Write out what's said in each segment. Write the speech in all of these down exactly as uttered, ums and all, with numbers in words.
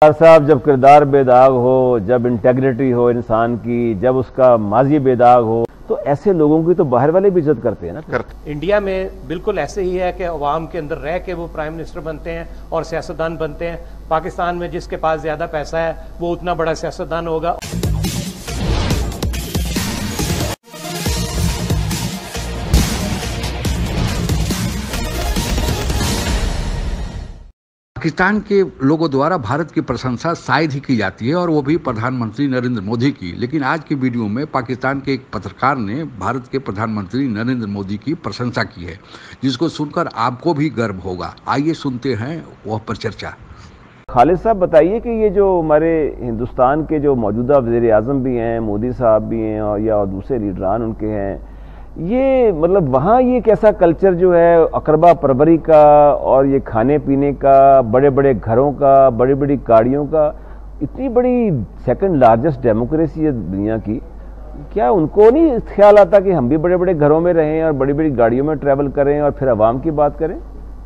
साहब, जब किरदार बेदाग हो, जब इंटेग्रिटी हो इंसान की, जब उसका माजी बेदाग हो, तो ऐसे लोगों की तो बाहर वाले भी इज्जत करते हैं ना। करते। इंडिया में बिल्कुल ऐसे ही है कि अवाम के अंदर रह के वो प्राइम मिनिस्टर बनते हैं और सियासतदान बनते हैं। पाकिस्तान में जिसके पास ज्यादा पैसा है वो उतना बड़ा सियासतदान होगा। पाकिस्तान के लोगों द्वारा भारत की प्रशंसा शायद ही की जाती है, और वो भी प्रधानमंत्री नरेंद्र मोदी की। लेकिन आज की वीडियो में पाकिस्तान के एक पत्रकार ने भारत के प्रधानमंत्री नरेंद्र मोदी की प्रशंसा की है, जिसको सुनकर आपको भी गर्व होगा। आइए सुनते हैं वह पर चर्चा। खालिद साहब, बताइए कि ये जो हमारे हिंदुस्तान के जो मौजूदा वज़ीर आज़म भी हैं, मोदी साहब भी हैं, और या दूसरे लीडरान उनके हैं, ये मतलब वहाँ ये कैसा कल्चर जो है अकरबा परवरी का और ये खाने पीने का, बड़े बड़े घरों का, बड़ी बड़ी गाड़ियों का, इतनी बड़ी सेकंड लार्जेस्ट डेमोक्रेसी है दुनिया की, क्या उनको नहीं ख्याल आता कि हम भी बड़े बड़े घरों में रहें और बड़ी बड़ी गाड़ियों में ट्रैवल करें और फिर अवाम की बात करें?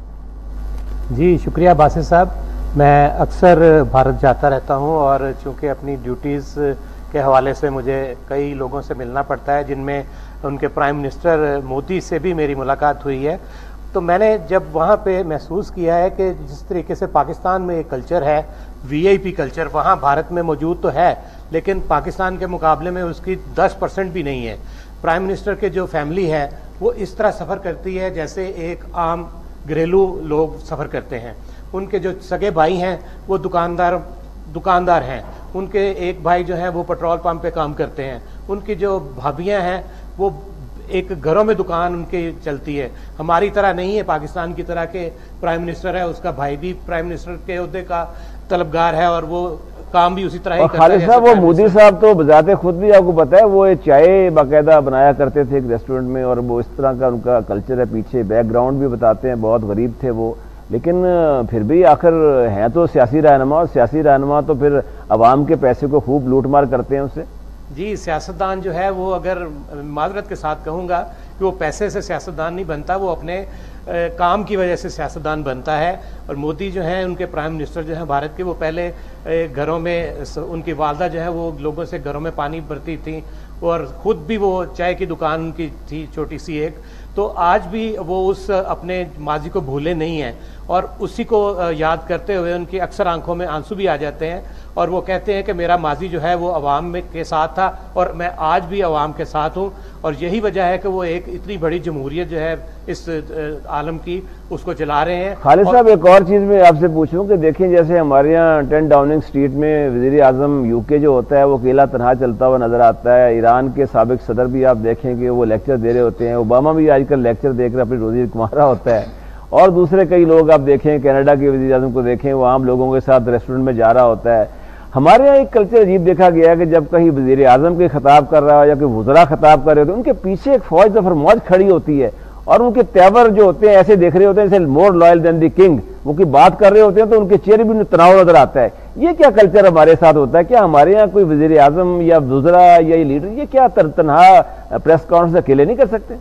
जी शुक्रिया बासित साहब। मैं अक्सर भारत जाता रहता हूँ और चूँकि अपनी ड्यूटीज़ के हवाले से मुझे कई लोगों से मिलना पड़ता है, जिनमें उनके प्राइम मिनिस्टर मोदी से भी मेरी मुलाकात हुई है। तो मैंने जब वहाँ पे महसूस किया है कि जिस तरीके से पाकिस्तान में एक कल्चर है, वीआईपी कल्चर, वहाँ भारत में मौजूद तो है, लेकिन पाकिस्तान के मुकाबले में उसकी दस परसेंट भी नहीं है। प्राइम मिनिस्टर के जो फैमिली है वो इस तरह सफ़र करती है जैसे एक आम घरेलू लोग सफ़र करते हैं। उनके जो सगे भाई हैं वो दुकानदार दुकानदार हैं, उनके एक भाई जो हैं वो पेट्रोल पंप पे काम करते हैं, उनकी जो भाभियां हैं वो एक घरों में दुकान उनकी चलती है। हमारी तरह नहीं है, पाकिस्तान की तरह के प्राइम मिनिस्टर है, उसका भाई भी प्राइम मिनिस्टर के ओहदे का तलबगार है और वो काम भी उसी तरह ही करता है। खालिद साहब, वो मोदी साहब तो बजाते खुद भी आपको पता है वो चाय बाकायदा बनाया करते थे एक रेस्टोरेंट में, और वो इस तरह का उनका कल्चर है। पीछे बैकग्राउंड भी बताते हैं, बहुत गरीब थे वो, लेकिन फिर भी आखिर हैं तो सियासी रहनुमा, और सियासी रहनुमा तो फिर अवाम के पैसे को खूब लूटमार करते हैं उससे। जी, सियासतदान जो है वो, अगर माजरत के साथ कहूँगा कि वो पैसे से सियासतदान नहीं बनता, वो अपने ए, काम की वजह से सियासतदान बनता है। और मोदी जो हैं, उनके प्राइम मिनिस्टर जो हैं भारत के, वो पहले ए, घरों में, उनकी वालदा जो है वो लोगों से घरों में पानी भरती थी, और ख़ुद भी वो चाय की दुकान उनकी थी छोटी सी एक। तो आज भी वो उस अपने माजी को भूले नहीं हैं, और उसी को याद करते हुए उनकी अक्सर आंखों में आंसू भी आ जाते हैं, और वो कहते हैं कि मेरा माजी जो है वो अवाम में के साथ था और मैं आज भी अवाम के साथ हूँ। और यही वजह है कि वो एक इतनी बड़ी जमहूरियत जो है इस आलम की, उसको चला रहे हैं। खालिद साहब, एक और चीज़ मैं आपसे पूछूं कि देखें, जैसे हमारे यहाँ टेन डाउनिंग स्ट्रीट में वज़ीर आज़म यूके जो होता है वो अकेला तनहा चलता हुआ नजर आता है। ईरान के साबिक सदर भी आप देखेंगे वो लेक्चर दे रहे होते हैं। ओबामा भी आजकल लेक्चर देकर अपनी रोजी कमा रहा होता है, और दूसरे कई लोग आप देखें, कनाडा के वज़ीर आज़म को देखें, वो आम लोगों के साथ रेस्टोरेंट में जा रहा होता है। हमारे यहाँ एक कल्चर अजीब देखा गया है कि जब कहीं वज़ीर आज़म के खिताब कर रहा हो या कोई वज़रा खिताब कर रहे होते हैं, उनके पीछे एक फौज दफर मौज खड़ी होती है, और उनके तेवर जो होते हैं ऐसे देख रहे होते हैं जैसे more loyal than the king. वो की बात कर रहे होते हैं तो उनके चेहरे भी तनाव नजर आता है। ये क्या कल्चर हमारे साथ होता है? क्या हमारे यहाँ कोई वज़ीर आज़म या वज़रा या ये लीडर ये क्या तनहा प्रेस कॉन्फ्रेंस अकेले नहीं कर सकते?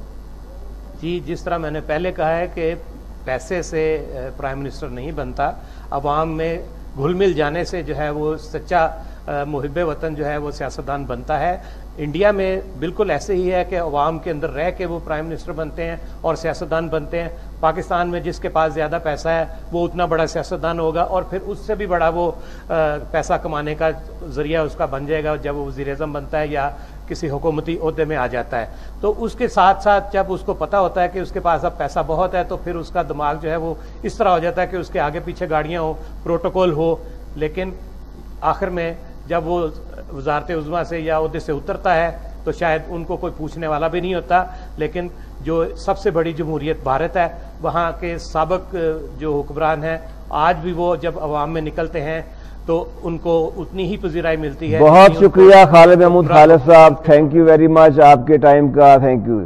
जी, जिस तरह मैंने पहले कहा है कि पैसे से प्राइम मिनिस्टर नहीं बनता, अवाम में घुल मिल जाने से जो है वो सच्चा मुहिब्बे वतन जो है वो सियासतदान बनता है। इंडिया में बिल्कुल ऐसे ही है कि अवाम के अंदर रह के वो प्राइम मिनिस्टर बनते हैं और सियासतदान बनते हैं। पाकिस्तान में जिसके पास ज़्यादा पैसा है वो उतना बड़ा सियासतदान होगा, और फिर उससे भी बड़ा वो पैसा कमाने का ज़रिया उसका बन जाएगा जब वो वज़ीर आज़म बनता है या किसी हुकूमती ओहदे में आ जाता है। तो उसके साथ साथ जब उसको पता होता है कि उसके पास अब पैसा बहुत है, तो फिर उसका दिमाग जो है वो इस तरह हो जाता है कि उसके आगे पीछे गाड़ियाँ हो, प्रोटोकॉल हो, लेकिन आखिर में जब वो वजारत उज़्मा से या ओहदे से उतरता है तो शायद उनको कोई पूछने वाला भी नहीं होता। लेकिन जो सबसे बड़ी जमहूरियत भारत है, वहाँ के साबिक जो हुक्मरान हैं, आज भी वो जब अवाम में निकलते हैं तो उनको उतनी ही पजीराई मिलती है। बहुत शुक्रिया Khalid Mahmood Khalid sahab, thank you very much आपके टाइम का, थैंक यू।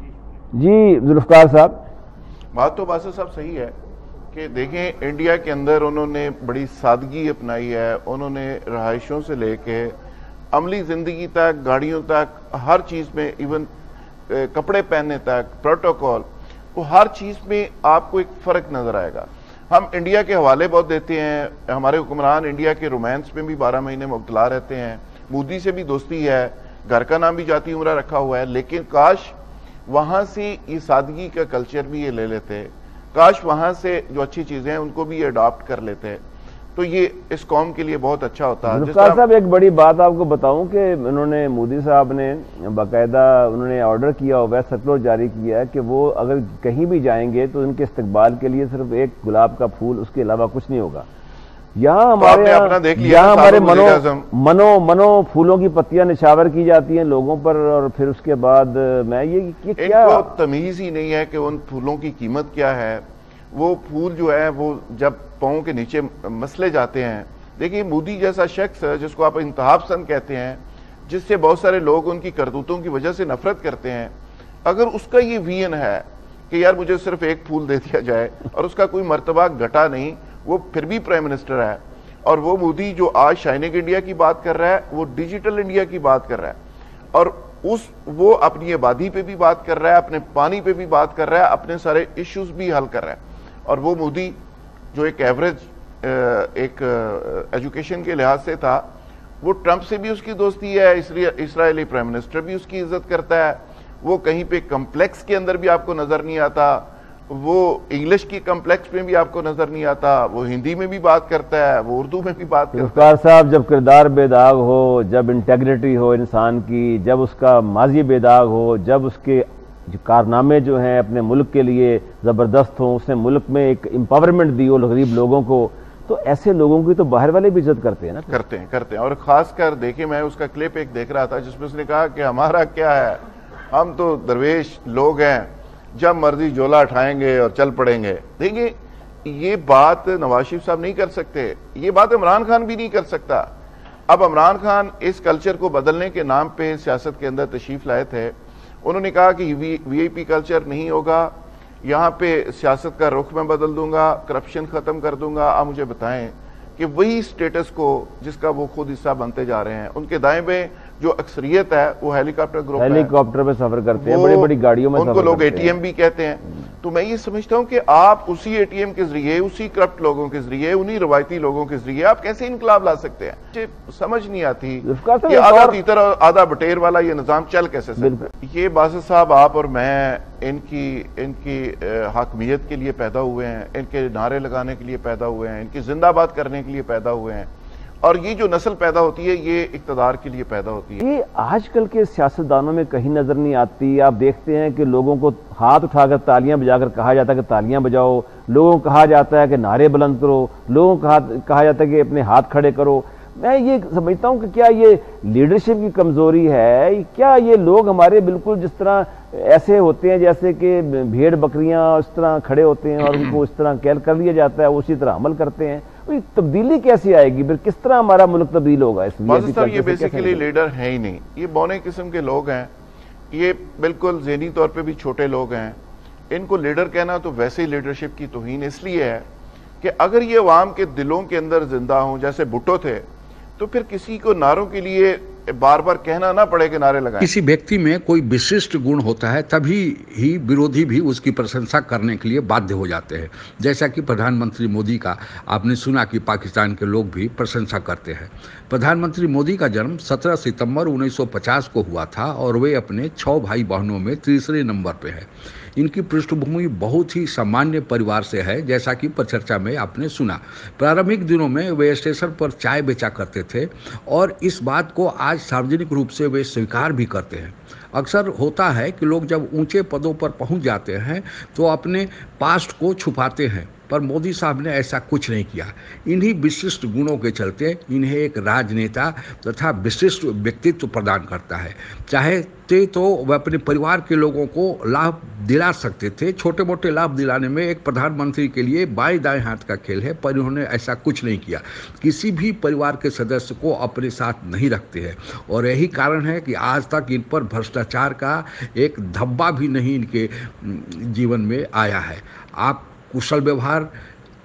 जी जुल्फकार साहब। बात तो बासित साहब सही है कि देखें, इंडिया के अंदर उन्होंने बड़ी सादगी अपनाई है। उन्होंने रहायशों से लेके अमली ज़िंदगी तक, गाड़ियों तक, हर चीज़ में, इवन कपड़े पहनने तक, प्रोटोकॉल, वो हर चीज़ में आपको एक फ़र्क नज़र आएगा। हम इंडिया के हवाले बहुत देते हैं, हमारे हुक्मरान इंडिया के रोमांस में भी बारह महीने मुब्तला रहते हैं, मोदी से भी दोस्ती है, घर का नाम भी जाती उम्र रखा हुआ है, लेकिन काश वहां से ये सादगी का कल्चर भी ये ले लेते, काश वहां से जो अच्छी चीजें हैं उनको भी ये अडॉप्ट कर लेते, तो ये इस कौम के लिए बहुत अच्छा होता है। जुल्फिकार साहब, एक बड़ी बात आपको बताऊं कि उन्होंने मोदी साहब ने बाकायदा उन्होंने ऑर्डर किया हुआ है, सर्कुलर जारी किया है कि वो अगर कहीं भी जाएंगे तो उनके इस्तकबाल के लिए सिर्फ एक गुलाब का फूल, उसके अलावा कुछ नहीं होगा। यहाँ हमारे यहाँ हमारे मनो मनो मनो फूलों की पत्तियां निछावर की जाती हैं लोगों पर, और फिर उसके बाद मैं ये, ये क्या इनको तमीज ही नहीं है कि उन फूलों की कीमत क्या है। वो फूल जो है वो जब पाँव के नीचे मसले जाते हैं, देखिए मोदी जैसा शख्स जिसको आप इंतहा पसंद कहते हैं, जिससे बहुत सारे लोग उनकी करतूतों की वजह से नफरत करते हैं, अगर उसका ये विजन है कि यार मुझे सिर्फ एक फूल दे दिया जाए और उसका कोई मर्तबा घटा नहीं, वो फिर भी प्राइम मिनिस्टर है। और वो मोदी जो आज शाइनिंग इंडिया की बात कर रहा है, वो डिजिटल इंडिया की बात कर रहा है, और उस वो अपनी आबादी पे भी बात कर रहा है, अपने पानी पे भी बात कर रहा है, अपने सारे इश्यूज भी हल कर रहा है। और वो मोदी जो एक एवरेज एक एजुकेशन के लिहाज से था, वो ट्रंप से भी उसकी दोस्ती है, इसलिए इस्राएली प्राइम मिनिस्टर भी उसकी इज्जत करता है। वो कहीं पे कम्प्लेक्स के अंदर भी आपको नजर नहीं आता, वो इंग्लिश की कम्प्लेक्स में भी आपको नजर नहीं आता, वो हिंदी में भी बात करता है, वो उर्दू में भी बात करता है। साहब, जब किरदार बेदाग हो, जब इंटेग्रिटी हो इंसान की, जब उसका माजी बेदाग हो, जब उसके जो कारनामे जो हैं अपने मुल्क के लिए ज़बरदस्त हों, उसने मुल्क में एक एम्पावरमेंट दी हो गरीब लोगों को, तो ऐसे लोगों की तो बाहर वाले भी इज्जत करते हैं ना। करते हैं करते हैं और खासकर देखिए, मैं उसका क्लिप एक देख रहा था जिसमें उसने कहा कि हमारा क्या है, हम तो दरवेश लोग हैं, जब मर्जी जोला उठाएंगे और चल पड़ेंगे। देखिए, ये बात नवाज शरीफ साहब नहीं कर सकते, ये बात इमरान खान भी नहीं कर सकता। अब इमरान खान इस कल्चर को बदलने के नाम पे सियासत के अंदर तशरीफ लाए थे। उन्होंने कहा कि वीआईपी कल्चर नहीं होगा, यहाँ पे सियासत का रुख मैं बदल दूंगा, करप्शन खत्म कर दूंगा। आप मुझे बताएं कि वही स्टेटस को जिसका वो खुद हिस्सा बनते जा रहे हैं, उनके दाएं में जो अक्सरियत है वो हेलीकॉप्टर ग्रुप हेलीकॉप्टर में सफर करते हैं, बड़ी बड़ी गाड़ियों में, उनको लोग एटीएम भी कहते हैं। तो मैं ये समझता हूं कि आप उसी एटीएम के जरिए, उसी करप्ट लोगों के जरिए, उन्हीं रवायती लोगों के जरिए आप कैसे इनकलाब ला सकते हैं? मुझे समझ नहीं आती कि आधा तीतर और आधा बटेर वाला ये निजाम चल कैसे सकता है। ये बासित साहब, आप और मैं इनकी इनकी हाकमियत के लिए पैदा हुए हैं, इनके नारे लगाने के लिए पैदा हुए हैं, इनकी जिंदाबाद करने के लिए पैदा हुए हैं, और ये जो नस्ल पैदा होती है ये इक़्तिदार के लिए पैदा होती है। ये आजकल के सियासतदानों में कहीं नजर नहीं आती। आप देखते हैं कि लोगों को हाथ उठाकर तालियां बजाकर कहा जाता है कि तालियां बजाओ, लोगों को कहा जाता है कि नारे बुलंद करो, लोगों को कहा, कहा जाता है कि अपने हाथ खड़े करो। मैं ये समझता हूं कि क्या ये लीडरशिप की कमजोरी है, क्या ये लोग हमारे बिल्कुल जिस तरह ऐसे होते हैं जैसे कि भेड़ बकरियां इस तरह खड़े होते हैं और उनको इस तरह कैल कर लिया जाता है, उसी तरह अमल करते हैं। तब्दीली कैसे आएगी, फिर किस तरह हमारा मुल्क तब्दील होगा? इसलिए ये बेसिकली लीडर है ही नहीं, ये बौने किस्म के लोग हैं, ये बिल्कुल ज़हनी तौर पे भी छोटे लोग हैं। इनको लीडर कहना तो वैसे ही लीडरशिप की तौहीन इसलिए है कि अगर ये अवाम के दिलों के अंदर जिंदा हों जैसे भुट्टो थे, तो फिर किसी को नारों के लिए बार बार कहना ना पड़े कि नारे लगाएं। किसी व्यक्ति में कोई विशिष्ट गुण होता है तभी ही विरोधी भी उसकी प्रशंसा करने के लिए बाध्य हो जाते हैं। जैसा कि प्रधानमंत्री मोदी का आपने सुना कि पाकिस्तान के लोग भी प्रशंसा करते हैं। प्रधानमंत्री मोदी का जन्म सत्रह सितंबर उन्नीस सौ पचास को हुआ था और वे अपने छह भाई बहनों में तीसरे नंबर पे है। इनकी पृष्ठभूमि बहुत ही सामान्य परिवार से है, जैसा कि परिचर्चा में आपने सुना। प्रारंभिक दिनों में वे स्टेशन पर चाय बेचा करते थे और इस बात को आज सार्वजनिक रूप से वे स्वीकार भी करते हैं। अक्सर होता है कि लोग जब ऊंचे पदों पर पहुंच जाते हैं तो अपने पास्ट को छुपाते हैं, पर मोदी साहब ने ऐसा कुछ नहीं किया। इन्हीं विशिष्ट गुणों के चलते इन्हें एक राजनेता तथा विशिष्ट व्यक्तित्व प्रदान करता है। चाहते तो वह अपने परिवार के लोगों को लाभ दिला सकते थे। छोटे मोटे लाभ दिलाने में एक प्रधानमंत्री के लिए बाएं दाएं हाथ का खेल है, पर इन्होंने ऐसा कुछ नहीं किया। किसी भी परिवार के सदस्य को अपने साथ नहीं रखते हैं और यही कारण है कि आज तक इन पर भ्रष्टाचार का एक धब्बा भी नहीं इनके जीवन में आया है। आप कुशल व्यवहार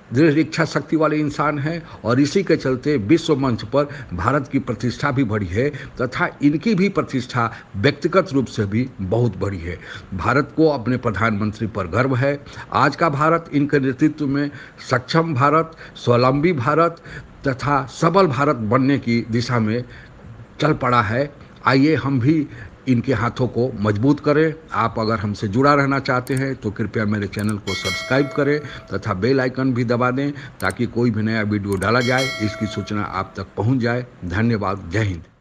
दृढ़ इच्छा शक्ति वाले इंसान हैं और इसी के चलते विश्व मंच पर भारत की प्रतिष्ठा भी बढ़ी है तथा इनकी भी प्रतिष्ठा व्यक्तिगत रूप से भी बहुत बढ़ी है। भारत को अपने प्रधानमंत्री पर गर्व है। आज का भारत इनके नेतृत्व में सक्षम भारत, स्वावलंबी भारत तथा सबल भारत बनने की दिशा में चल पड़ा है। आइए हम भी इनके हाथों को मजबूत करें। आप अगर हमसे जुड़ा रहना चाहते हैं तो कृपया मेरे चैनल को सब्सक्राइब करें तथा बेल आइकन भी दबा दें ताकि कोई भी नया वीडियो डाला जाए इसकी सूचना आप तक पहुंच जाए। धन्यवाद। जय हिंद।